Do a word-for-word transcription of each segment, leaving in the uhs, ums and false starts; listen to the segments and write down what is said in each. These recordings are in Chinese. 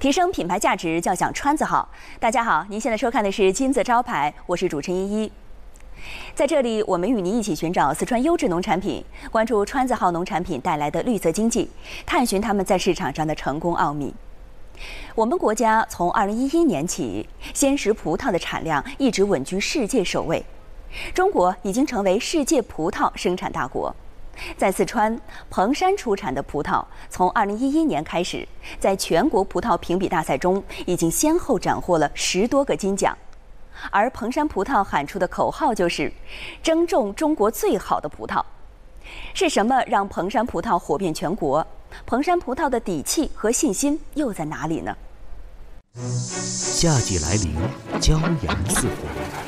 提升品牌价值，叫响川字号。大家好，您现在收看的是金字招牌，我是主持人依依。在这里，我们与您一起寻找四川优质农产品，关注川字号农产品带来的绿色经济，探寻他们在市场上的成功奥秘。我们国家从二零一一年起，鲜食葡萄的产量一直稳居世界首位，中国已经成为世界葡萄生产大国。在四川，彭山出产的葡萄从二零一一年开始，在全国葡萄评比大赛中已经先后斩获了十多个金奖。而彭山葡萄喊出的口号就是“争种中国最好的葡萄”。是什么让彭山葡萄火遍全国？彭山葡萄的底气和信心又在哪里呢？ 夏季来临，骄阳似火，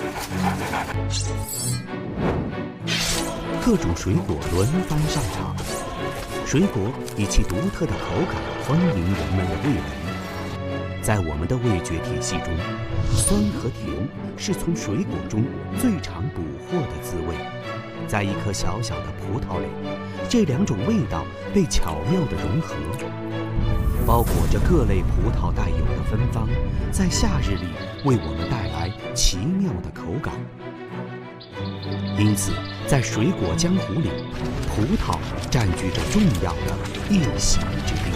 各种水果轮番上场，水果以其独特的口感丰盈人们的味蕾。在我们的味觉体系中，酸和甜是从水果中最常捕获的滋味。在一颗小小的葡萄里，这两种味道被巧妙地融合，包裹着各类葡萄带有的芬芳，在夏日里为我们带来奇妙的口感。因此，在水果江湖里，葡萄占据着重要的一席之地。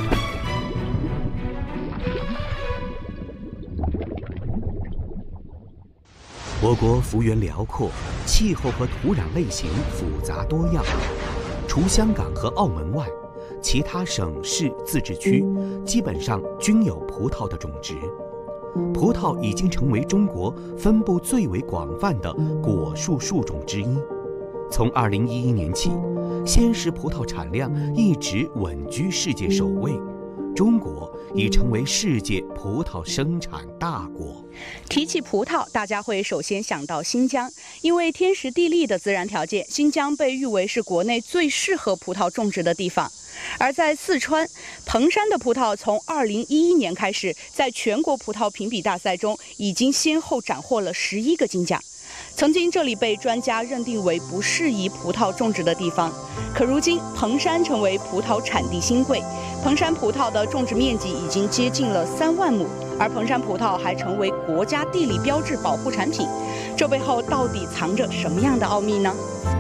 我国幅员辽阔，气候和土壤类型复杂多样。除香港和澳门外，其他省市自治区基本上均有葡萄的种植。葡萄已经成为中国分布最为广泛的果树树种之一。从二零一一年起，鲜食葡萄产量一直稳居世界首位。中国已成为世界葡萄生产大国。 提起葡萄，大家会首先想到新疆，因为天时地利的自然条件，新疆被誉为是国内最适合葡萄种植的地方。而在四川，彭山的葡萄从二零一一年开始，在全国葡萄评比大赛中已经先后斩获了十一个金奖。曾经这里被专家认定为不适宜葡萄种植的地方，可如今彭山成为葡萄产地新贵，彭山葡萄的种植面积已经接近了三万亩，而彭山葡萄还成为国家地理标志保护产品。这背后到底藏着什么样的奥秘呢？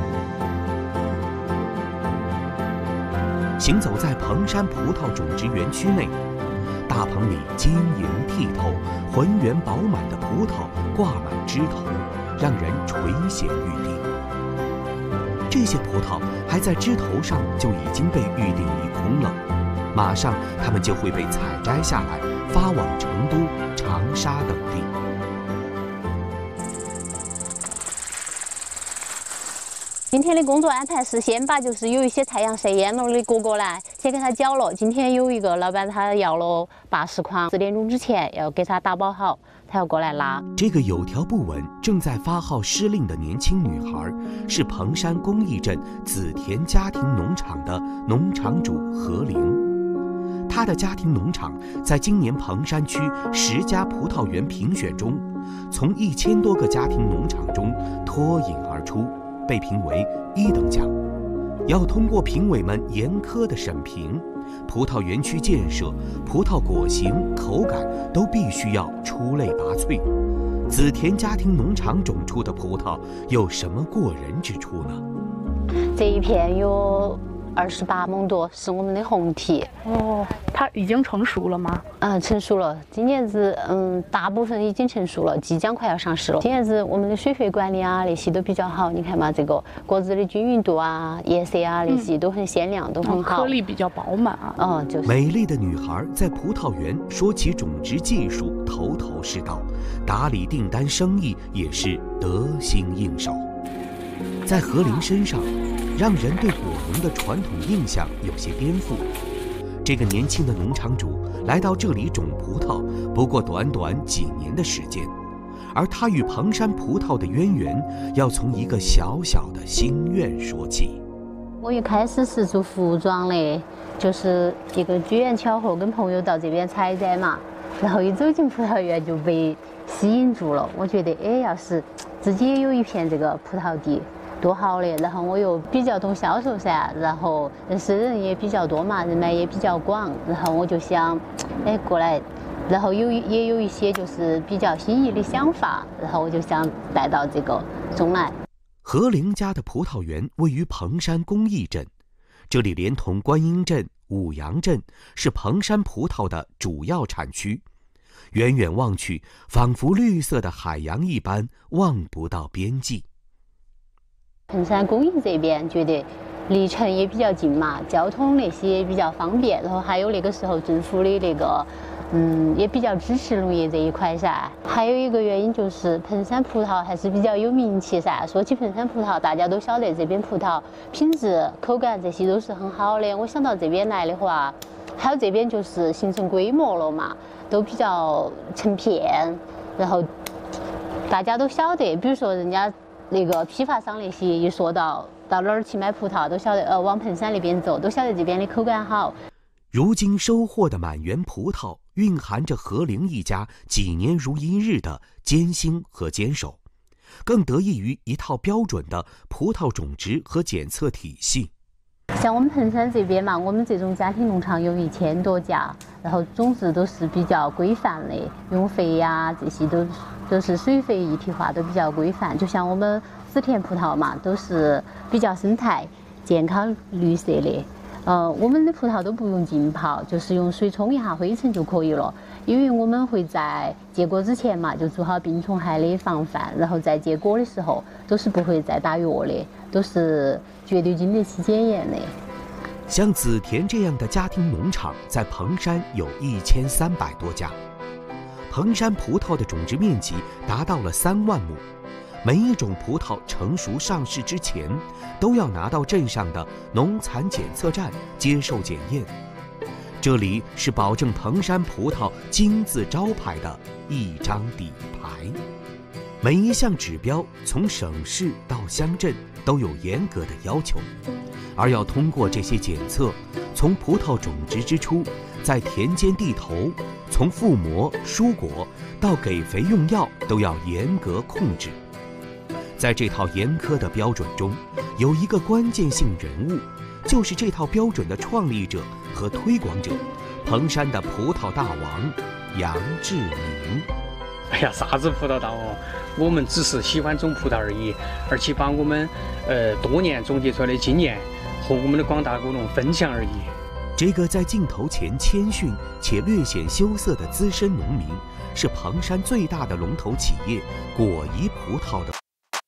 行走在彭山葡萄种植园区内，大棚里晶莹剔透、浑圆饱满的葡萄挂满枝头，让人垂涎欲滴。这些葡萄还在枝头上就已经被预定一空了，马上它们就会被采摘下来，发往成都、长沙等地。 今天的工作安排是先把就是有一些太阳晒蔫了的果果呢，先给它搅了。今天有一个老板他要了八十筐，四点钟之前要给他打包好，他要过来拉。 这个有条不紊、正在发号施令的年轻女孩，是彭山公益镇紫田家庭农场的农场主何玲。她的家庭农场在今年彭山区十佳葡萄园评选中，从一千多个家庭农场中脱颖而出，被评为一等奖。要通过评委们严苛的审评，葡萄园区建设、葡萄果形、口感都必须要出类拔萃。紫田家庭农场种出的葡萄有什么过人之处呢？ 这一片有二十八亩多，是我们的红提。 哦，它已经成熟了吗？ 嗯，成熟了。今年子，嗯，大部分已经成熟了，即将快要上市了。今年子我们的水肥管理啊，那些都比较好。你看嘛，这个果子的均匀度啊、颜色啊那些都很鲜亮，嗯、都很好。 颗粒比较饱满啊。 嗯，就是。 美丽的女孩在葡萄园说起种植技术，头头是道；打理订单生意也是得心应手。在何玲身上，让人对果农的传统印象有些颠覆。这个年轻的农场主来到这里种葡萄，不过短短几年的时间，而他与彭山葡萄的渊源，要从一个小小的心愿说起。 我一开始是做服装的，就是一个机缘巧合，跟朋友到这边采摘嘛，然后一走进葡萄园就被吸引住了。我觉得，哎，要是自己也有一片这个葡萄地，多多好的，然后我又比较懂销售噻，然后认识人也比较多嘛，人脉也比较广，然后我就想，哎，过来，然后有也有一些就是比较新颖的想法，然后我就想带到这个中来。 何玲家的葡萄园位于彭山公益镇，这里连同观音镇、五羊镇是彭山葡萄的主要产区。远远望去，仿佛绿色的海洋一般，望不到边际。 彭山公益这边觉得离城也比较近嘛，交通那些也比较方便，然后还有那个时候政府的那个，嗯，也比较支持农业这一块噻。还有一个原因就是彭山葡萄还是比较有名气噻。说起彭山葡萄，大家都晓得这边葡萄品质、口感这些都是很好的。我想到这边来的话，还有这边就是形成规模了嘛。都比较成片，然后大家都晓得，比如说人家那个批发商那些一说到到哪儿去买葡萄，都晓得呃往彭山那边走，都晓得这边的口感好。 如今收获的满园葡萄，蕴含着何玲一家几年如一日的艰辛和坚守，更得益于一套标准的葡萄种植和检测体系。 像我们彭山这边嘛，我们这种家庭农场有一千多家，然后种植都是比较规范的，用肥呀、这些都都是水肥一体化，都比较规范。就像我们紫田葡萄嘛，都是比较生态、健康、绿色的。呃，我们的葡萄都不用浸泡，就是用水冲一下灰尘就可以了。因为我们会在结果之前嘛，就做好病虫害的防范，然后在结果的时候都是不会再打药的，都是绝对经得起检验的。 像紫田这样的家庭农场，在彭山有一千三百多家。彭山葡萄的种植面积达到了三万亩，每一种葡萄成熟上市之前，都要拿到镇上的农残检测站接受检验。这里是保证彭山葡萄金字招牌的一张底牌。每一项指标从省市到乡镇都有严格的要求，而要通过这些检测，从葡萄种植之初，在田间地头，从覆膜、疏果到给肥用药都要严格控制。在这套严苛的标准中，有一个关键性人物，就是这套标准的创立者和推广者，彭山的葡萄大王杨志明。 哎呀，啥子葡萄大王？我们只是喜欢种葡萄而已，而且把我们呃多年总结出来的经验和我们的广大果农分享而已。 这个在镜头前谦逊且略显羞涩的资深农民，是彭山最大的龙头企业果宜葡萄的。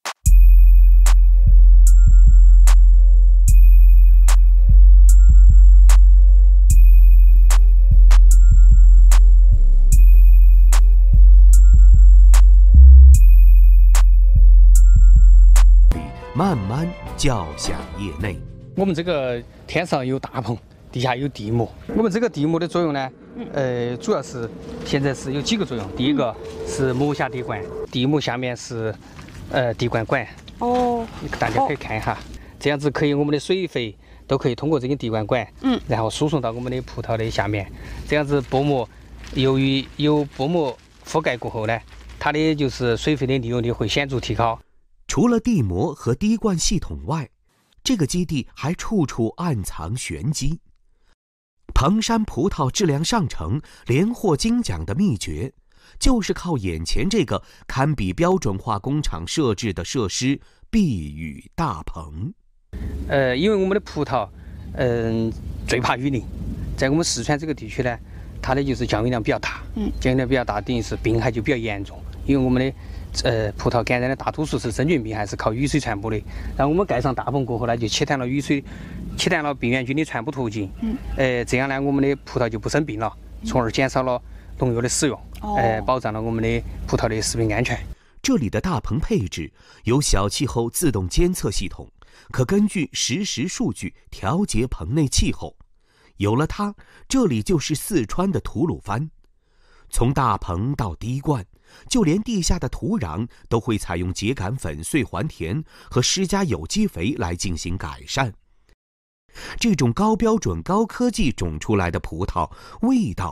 慢慢叫响业内。 我们这个天上有大棚，地下有地膜。我们这个地膜的作用呢，呃，主要是现在是有几个作用。第一个是膜下滴灌，地膜下面是呃滴灌管。哦，大家可以看一下，这样子可以我们的水肥都可以通过这根滴灌管，嗯，然后输送到我们的葡萄的下面。这样子薄膜，由于有薄膜覆盖过后呢，它的就是水肥的利用率会显著提高。 除了地膜和滴灌系统外，这个基地还处处暗藏玄机。彭山葡萄质量上乘、连获金奖的秘诀，就是靠眼前这个堪比标准化工厂设置的设施——避雨大棚。 呃，因为我们的葡萄，嗯、呃，最怕雨淋，在我们四川这个地区呢，它的就是降雨量比较大，嗯，降雨量比较大，等于是病害就比较严重。因为我们的呃葡萄感染的大多数是真菌病，还是靠雨水传播的。然后我们盖上大棚过后呢，就切断了雨水，切断了病原菌的传播途径。嗯，呃，这样呢，我们的葡萄就不生病了，从而减少了农药的使用，哦、呃，保障了我们的葡萄的食品安全。 这里的大棚配置有小气候自动监测系统，可根据实时数据调节棚内气候。有了它，这里就是四川的吐鲁番。从大棚到滴灌，就连地下的土壤都会采用秸秆粉碎还田和施加有机肥来进行改善。这种高标准高科技种出来的葡萄，味道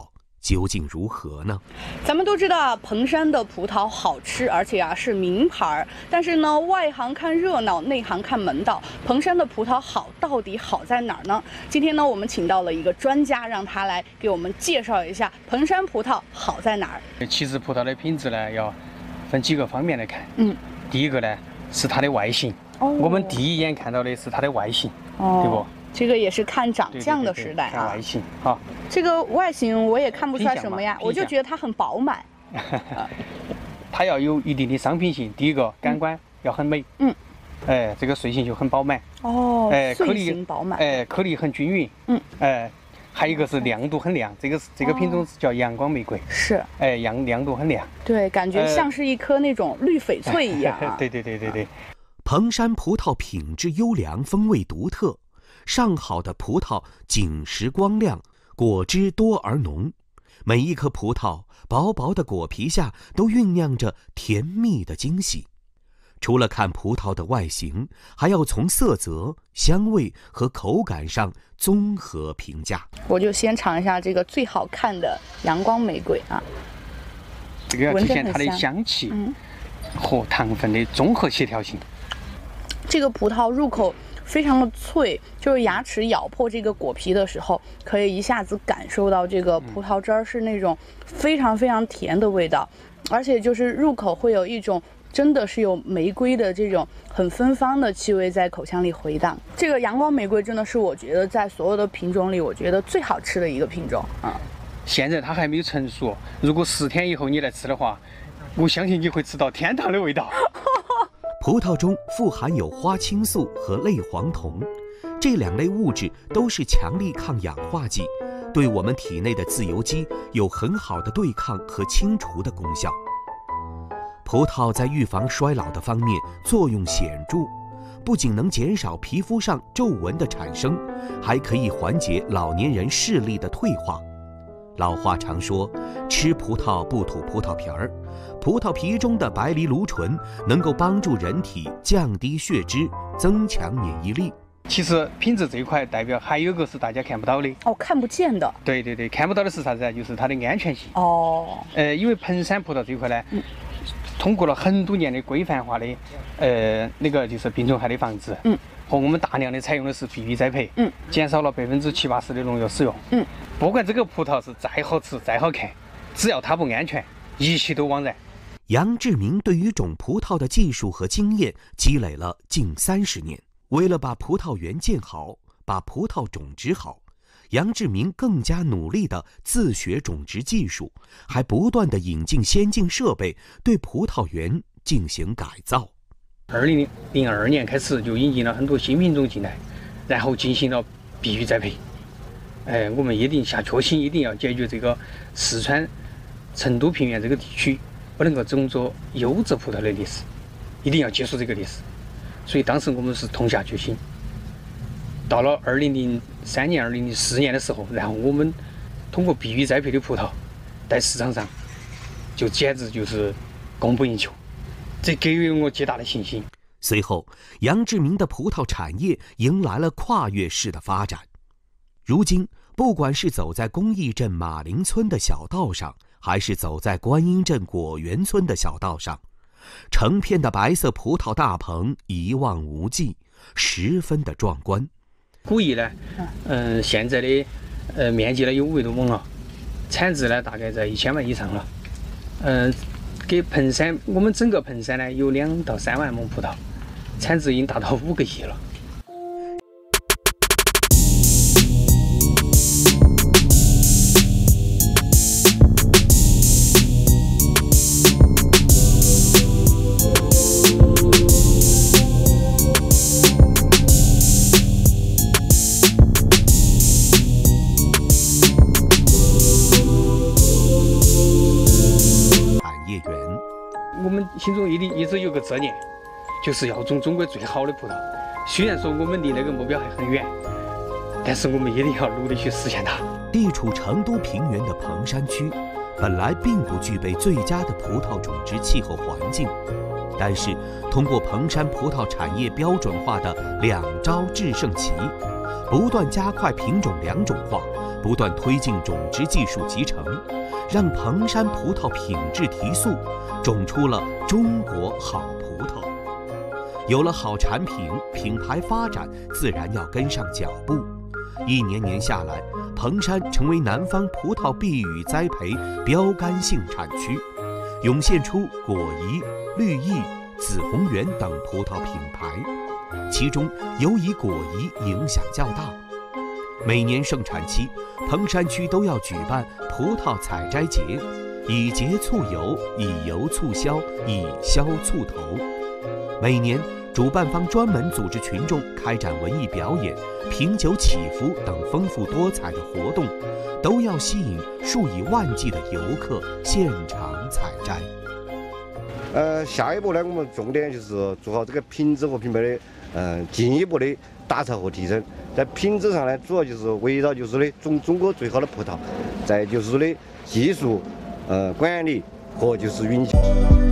究竟如何呢？ 咱们都知道彭山的葡萄好吃，而且啊是名牌。但是呢，外行看热闹，内行看门道。彭山的葡萄好，到底好在哪儿呢？今天呢，我们请到了一个专家，让他来给我们介绍一下彭山葡萄好在哪儿。 其实葡萄的品质呢，要分几个方面来看。 嗯， 第一个呢是它的外形。哦，我们第一眼看到的是它的外形，哦、对不？ 这个也是看长相的时代啊。 看外形，好。 这个外形我也看不出来什么呀，我就觉得它很饱满。 它要有一定的商品性，第一个感官要很美。嗯。哎，这个穗形就很饱满。 哦。 哎，颗粒穗形饱满。 哎，颗粒很均匀。嗯。哎，还有一个是亮度很亮，这个这个品种是叫阳光玫瑰。 是。 哎，亮亮度很亮。 对，感觉像是一颗那种绿翡翠一样。 对对对对对。 彭山葡萄品质优良，风味独特。上好的葡萄紧实光亮，果汁多而浓。每一颗葡萄薄薄的果皮下都酝酿着甜蜜的惊喜。除了看葡萄的外形，还要从色泽、香味和口感上综合评价。 我就先尝一下这个最好看的阳光玫瑰啊， 这个要体现它的香气和糖分的综合协调性。 这个葡萄入口非常的脆，就是牙齿咬破这个果皮的时候，可以一下子感受到这个葡萄汁儿是那种非常非常甜的味道，而且就是入口会有一种真的是有玫瑰的这种很芬芳的气味在口腔里回荡。这个阳光玫瑰真的是我觉得在所有的品种里，我觉得最好吃的一个品种啊。 现在它还没有成熟，如果十天以后你来吃的话，我相信你会吃到天堂的味道。 葡萄中富含有花青素和类黄酮，这两类物质都是强力抗氧化剂，对我们体内的自由基有很好的对抗和清除的功效。葡萄在预防衰老的方面作用显著，不仅能减少皮肤上皱纹的产生，还可以缓解老年人视力的退化。老话常说，吃葡萄不吐葡萄皮儿。葡萄皮中的白藜芦醇能够帮助人体降低血脂，增强免疫力。 其实品质这一块代表还有个是大家看不到的哦，看不见的。 对对对，看不到的是啥子啊？就是它的安全性。 哦。 呃，因为彭山葡萄这一块呢，嗯、通过了很多年的规范化的呃那个就是病虫害的防治，嗯，和我们大量的采用的是必须栽培，嗯，减少了百分之七八十的农药使用，嗯，不管这个葡萄是再好吃再好看，只要它不安全，一切都枉然。 杨志明对于种葡萄的技术和经验积累了近三十年，为了把葡萄园建好，把葡萄种植好，杨志明更加努力地自学种植技术，还不断地引进先进设备，对葡萄园进行改造。 二零零二年开始就引进了很多新品种进来，然后进行了必须栽培。哎，我们一定下决心，一定要解决这个四川成都平原这个地区不能够种植优质葡萄的历史，一定要结束这个历史。所以当时我们是痛下决心。到了二零零三年、二零零四年的时候，然后我们通过必须栽培的葡萄在市场上就简直就是供不应求，这给予我极大的信心。 随后，杨志明的葡萄产业迎来了跨越式的发展。如今，不管是走在公益镇马林村的小道上，还是走在观音镇果园村的小道上，成片的白色葡萄大棚一望无际，十分的壮观。 古艺呢，嗯、呃，现在的呃面积呢有五百多亩了，产值呢大概在一千万以上了。嗯、呃，给彭山，我们整个彭山呢有两到三万亩葡萄，产值已经达到五个亿了。我们心中一定一直有个执念，就是要种中国最好的葡萄。虽然说我们离那个目标还很远，但是我们一定要努力去实现它。 地处成都平原的彭山区，本来并不具备最佳的葡萄种植气候环境，但是通过彭山葡萄产业标准化的两招制胜棋，不断加快品种两种化，不断推进种植技术集成， 让彭山葡萄品质提速，种出了中国好葡萄。有了好产品，品牌发展自然要跟上脚步。一年年下来，彭山成为南方葡萄碧玉栽培标杆性产区，涌现出果颐、绿意、紫红园等葡萄品牌，其中尤以果颐影响较大。每年盛产期，彭山区都要举办葡萄采摘节，以节促油，以油促销，以销促投。每年主办方专门组织群众开展文艺表演、品酒祈福等丰富多彩的活动，都要吸引数以万计的游客现场采摘。 呃，下一步呢，我们重点就是做好这个品质和品牌的嗯、呃、进一步的打造和提升。在品质上呢，主要就是围绕就是的中中国最好的葡萄，再就是的技术、呃管理和就是运营。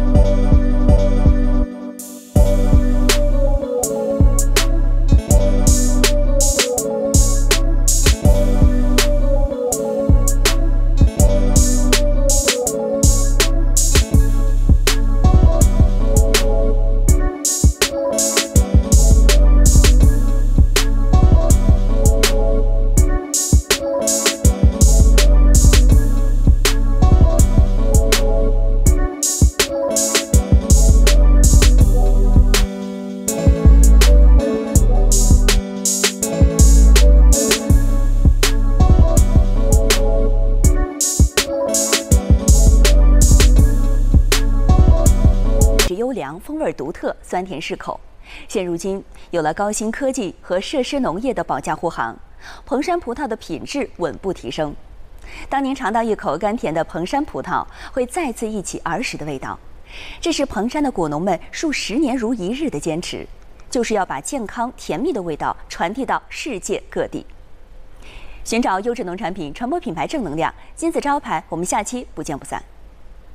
优良，风味独特，酸甜适口。现如今，有了高新科技和设施农业的保驾护航，彭山葡萄的品质稳步提升。当您尝到一口甘甜的彭山葡萄，会再次忆起儿时的味道。这是彭山的果农们数十年如一日的坚持，就是要把健康甜蜜的味道传递到世界各地。寻找优质农产品，传播品牌正能量，金字招牌，我们下期不见不散。